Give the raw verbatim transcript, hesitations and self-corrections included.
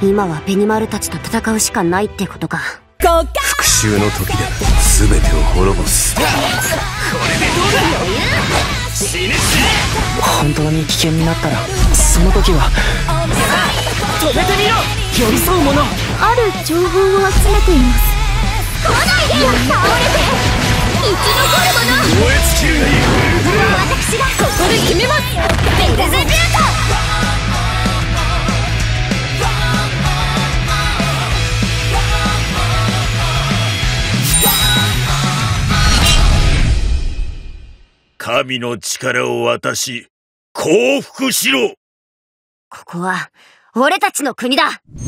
今はベニマルたちと戦うしかないってことか。 復讐の時だ。全てを滅ぼす。これでどうだ。死ね。 本当に危険になったらその時は止めてみろ。寄り添うもの。 ある情報を集めています。 来ないでよ。倒れて生き残るもの。 燃え尽きるがいい。 私がここで決めます。ベルゼビュート。 神の力を渡し降伏しろ。 ここは俺たちの国だ。